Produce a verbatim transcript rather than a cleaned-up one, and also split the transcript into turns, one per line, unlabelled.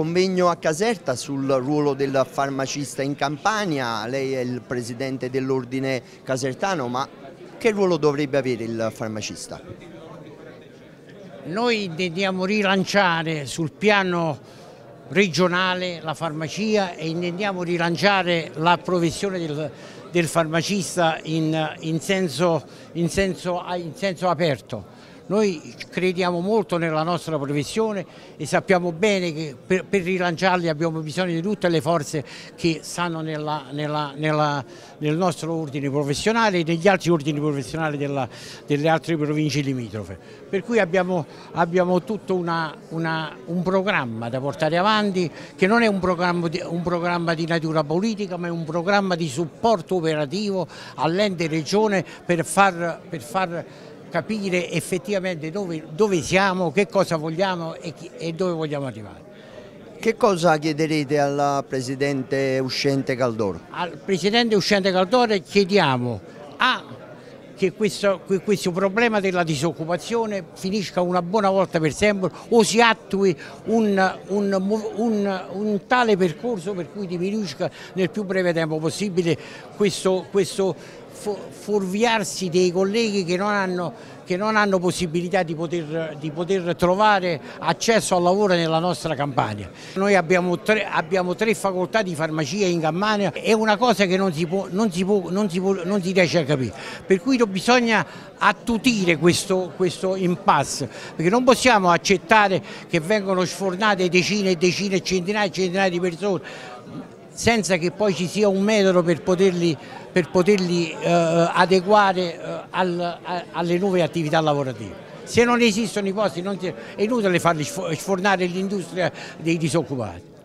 convegno a Caserta sul ruolo del farmacista in Campania. Lei è il presidente dell'ordine casertano, ma che ruolo dovrebbe avere il farmacista?
Noi intendiamo rilanciare sul piano regionale la farmacia e intendiamo rilanciare la professione del, del farmacista in, in, senso, in, senso, in senso aperto. Noi crediamo molto nella nostra professione e sappiamo bene che per, per rilanciarli abbiamo bisogno di tutte le forze che stanno nella, nella, nella, nel nostro ordine professionale e negli altri ordini professionali della, delle altre province limitrofe. Per cui abbiamo, abbiamo tutto una, una, un programma da portare avanti che non è un programma, di, un programma di natura politica, ma è un programma di supporto operativo all'ente regione per far, per far capire effettivamente dove, dove siamo, che cosa vogliamo e, chi, e dove vogliamo arrivare.
Che cosa chiederete al presidente uscente Caldoro?
Al presidente uscente Caldoro chiediamo a, che questo, questo problema della disoccupazione finisca una buona volta per sempre o si attui un, un, un, un tale percorso per cui diminuisca nel più breve tempo possibile questo, questo fuorviarsi dei colleghi che non hanno, che non hanno possibilità di poter, di poter trovare accesso al lavoro nella nostra Campania. Noi abbiamo tre, abbiamo tre facoltà di farmacia in Campania, è una cosa che non si, può, non si, può, non si, può, non si riesce a capire, per cui bisogna attutire questo, questo impasse, perché non possiamo accettare che vengano sfornate decine e decine, centinaia e centinaia di persone senza che poi ci sia un metodo per poterli, per poterli eh, adeguare eh, al, a, alle nuove attività lavorative. Se non esistono i posti non è inutile farli sfornare l'industria dei disoccupati.